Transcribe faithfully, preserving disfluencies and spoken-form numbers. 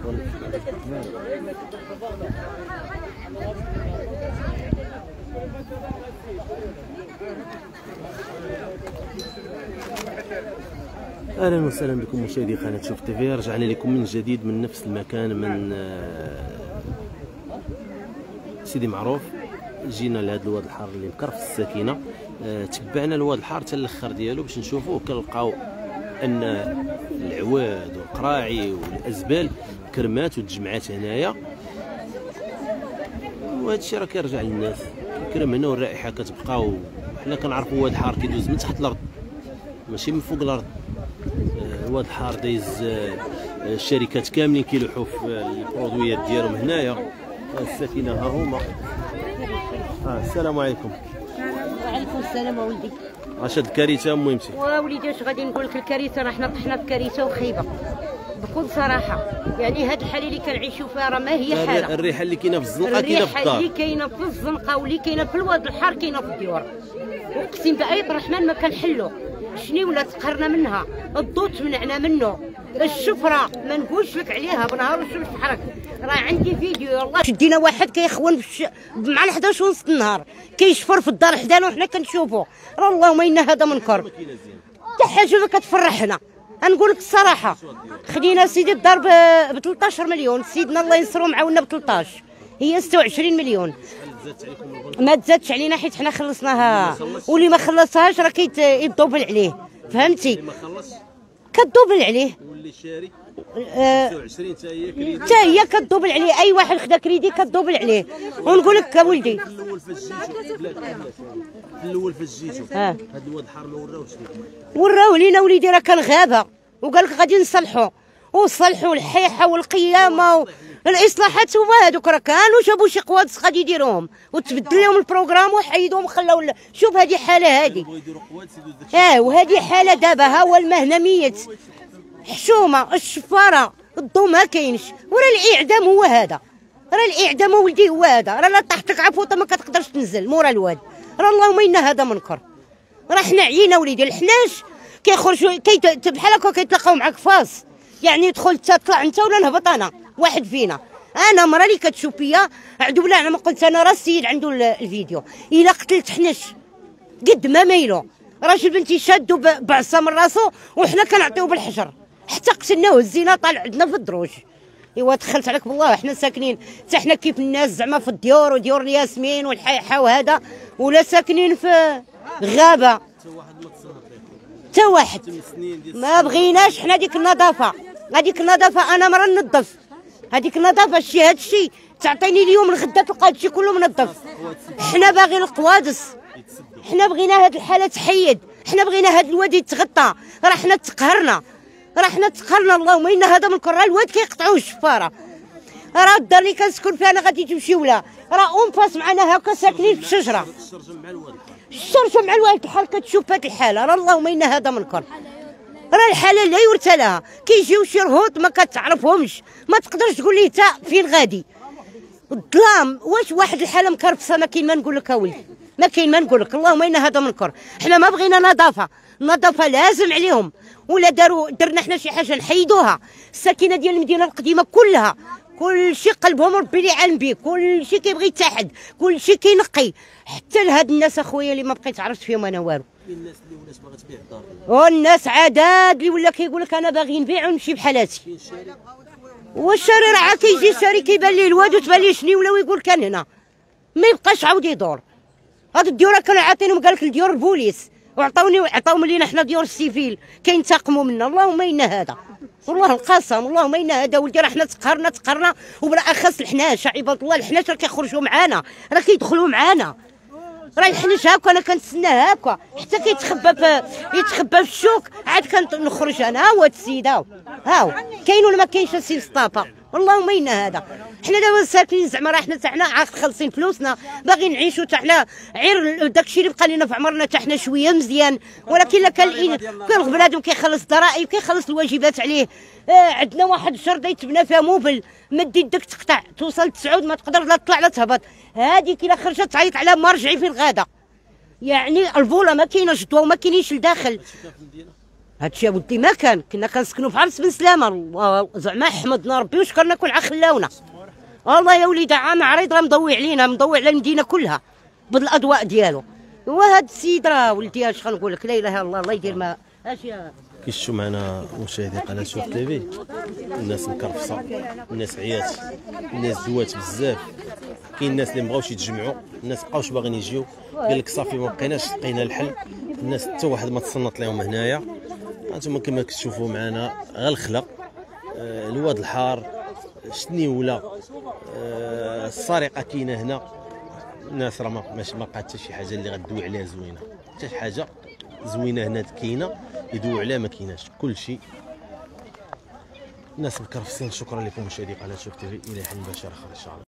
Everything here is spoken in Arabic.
اهلا وسهلا بكم مشاهدي قناه شوف تيفي. رجعنا لكم من جديد من نفس المكان من سيدي معروف. جينا لهذا الواد الحار اللي مكرف السكينه، تبعنا الواد الحار حتى الاخر ديالو باش نشوفوه. كنلقاو ان العواد والقراعي والازبال كرمات وتجمعات هنايا، وهذا الشيء راه كيرجع للناس. كرم هنا والرائحه كتبقى، وحنا كنعرفوا واد الحار كيدوز من تحت الارض ماشي من فوق الارض. الواد الحار دايز الشركات كاملين كيلوحوا في البرودويات ديالهم هنايا. السفينه ها هما. آه السلام عليكم. وعليكم السلام اولدي. اش هاد الكارثه مهمتي؟ ووليدي اش غادي نقول لك، الكارثه راه حنا طحنا في كارثه وخيبه بكل صراحه. يعني هاد الحاله اللي كنعيشوا فيها راه ما هي حاله. الريحه اللي كاينه في الزنقه كاينه في الدار، الريحه اللي كاينه في الزنقه واللي كاينه في الواد الحار كاينه في الديور. اقسم بآية الرحمن ما كنحلو. شني ولا تقهرنا منها، الضوء تمنعنا منه، الشفره ما نقولش لك عليها بنهار والشمس تحرك. راه عندي فيديو يلاه شدينا واحد كيخون الش... مع الحداش ونص النهار كيشفر في الدار حدانا وحنا كنشوفوه. راه اللهم انا هذا منكر. حتى حاجه ما كتفرحنا. نقول لك الصراحه، خدينا سيدي الدار ب ثلاثطاش مليون، سيدنا الله ينصرو معاونا ب ثلاثطاش، هي ستة وعشرين مليون. ما تزادش علينا حيت حنا خلصناها، واللي ما خلصهاش راه كيتدوبل عليه، فهمتي؟ اللي ما خلص كتدوبل عليه، واللي شاري ستة وعشرين حتى هي كريدي، حتى هي كتدوبل عليه. اي واحد خدا كريدي كتدوبل عليه. ونقول لك اولدي في الاول فجيتو، في الاول فجيتو هذا الواد الحار ما وراوش ليك، وراو لينا وليدي راه كان غابه، وقال لك غادي نصلحوا وصلحوا الحيحه والقيامه الاصلاحات. هما هذوك راه كانوا جابوا شي قوادس غادي يديروهم وتبدل لهم البروغرام وحيدوهم وخلاو. شوف هذه حاله هذه، اه وهذه حاله دابا. ها هو المهنه ميت، حشومه الشفاره الضو ما كاينش. وراه الاعدام هو هذا، راه الاعدام ولدي هو هذا. راه لا طاحتك عفوطه ما كتقدرش تنزل مورا الواد. راه اللهم انا هذا منكر. راه حنا عيينا وليدي. الحناش كيخرجوا كي بحال هكا كيتلاقاو معاك فاس، يعني يدخل انت تطلع انت ولا نهبط انا واحد فينا. انا مرة اللي كتشوف فيا عدو بالله انا ما قلت، انا راه السيد عنده الفيديو. الا قتلت حناش قد ما مايلو، راجل بنتي شادو بعصا من راسو وحنا كنعطيو بالحجر حتى قتلناه. الزينه طالع عندنا في الدروج. ايوا دخلت عليك بالله، حنا ساكنين حتى حنا كيف الناس زعما في الديور وديور الياسمين والحيحه وهذا، ولا ساكنين في غابه. حتى واحد ما بغيناش حنا ديك النظافه. هذيك النظافه انا مرة ننظف هذيك النظافه. شي هذا الشيء تعطيني اليوم الغدا تلقى هذا الشيء كله منظف. حنا باغيين القوادس، حنا بغينا هذه الحاله تحيد، حنا بغينا هذا الواد يتغطى. راه حنا تقهرنا، راه حنا تقهرنا. اللهم انا هذا منكر. راه الواد كيقطعوا الشفاره. راه الدار اللي كنسكن فيها انا غادي تمشي ولا راه اون فاس معنا هكا ساكنين في الشجره. الشرجه مع الوالد بحال كتشوف هذه الحاله. راه اللهم انا هذا منكر. راه الحاله لا يرثى لها. كيجيو شي رهوط ما كتعرفهمش، ما تقدرش تقول لي تا فين غادي. الظلام واش واحد الحاله مكرفصه ما كاين ما نقول لك اولدي، ما كاين ما نقول لك. اللهم انا هذا منكر. حنا ما بغينا نظافه، النظافه لازم عليهم. ولا داروا درنا حنا شي حاجه نحيدوها. الساكنه ديال المدينه القديمه كلها كل شيء قلبهم ربي اللي عالم به، كل شيء كيبغي يتحد، كل شيء كينقي. حتى لهاد الناس اخويا اللي ما بقيت عرفت فيهم انا والو. الناس اللي ولات باغا تبيع الدار، والناس عداد اللي ولا كيقول لك انا باغي نبيع ونمشي بحالاتي. والشاري راه كيجي الشاري كيبان ليه الواد وتبان ليه شني ولا ويقول كان هنا ما يبقاش عاود يدور. هاد الديور كانوا عاطينهم قال لك الديور البوليس، وعطاوني عطاوهم لينا حنا ديور السيفيل كينتقموا منا. اللهم انا هذا، والله القسم اللهم انا هذا ولدي. راه حنا تقهرنا تقهرنا، وبالاخص الحناش عباد الله. الحناش راه كيخرجوا معانا، راه كيدخلوا معانا. راه الحناش هاكا انا كنتسناه هاكا حتى كيتخبى في يتخبى في الشوك. عاد كنخرج انا ها هو السيد ها هو كاين ولا ما كاينش السي مصطفى. اللهم انا هذا. حنا دابا ساكنين زعما راه حنا حنا عاد خلصين فلوسنا باغيين نعيشوا حتى حنا غير داكشي اللي بقى لنا في عمرنا حتى حنا شويه مزيان. ولكن لا كان كان بنادم كيخلص الضرائب كيخلص الواجبات عليه. آه عندنا واحد الجرده يتبنى فيها موبل مد يدك تقطع توصل تسعود ما تقدر لا تطلع لا تهبط. هذيك الا خرجت تعيط على ما رجعي فين غادا. يعني الفولا ما كايناش ضوا وما كاينينش لداخل. هادشي ودي ما كان، كنا كنسكنوا بحال بن سلامه، زعما حمدنا ربي وشكرنا كل عا خلاونا. والله يا وليدي عام عريض راه مضوي علينا، مضوي على المدينه كلها بالاضواء ديالو. وهاد السيد راه ولدي اش غنقول لك، لا اله الا الله، الله يدير ما اش يا كيشوفوا معنا مشاهدي قناه شوف تيفي، الناس مكرفصه، الناس عيات، الناس دوات بزاف. كاين الناس اللي مبغاوش يتجمعوا، الناس مابقاوش باغيين يجيو، قال لك صافي ما بقيناش لقينا الحل. الناس حتى واحد ما تصنت لهم هنايا. هانتوما كما كتشوفوا معنا غير الخلا، آه الواد الحار، شنيوله، آه السرقه كاينه هنا. الناس راه ما ما بقات حتى شي حاجه اللي غدوي عليها زوينه، حتى شي حاجه زوينه هنا كاينه يدوي عليها ما كايناش، كلشي الناس مكرفسين. شكرا لكم مشاهدي قناه شوف تيفي، الى حين مباشر اخر ان شاء الله.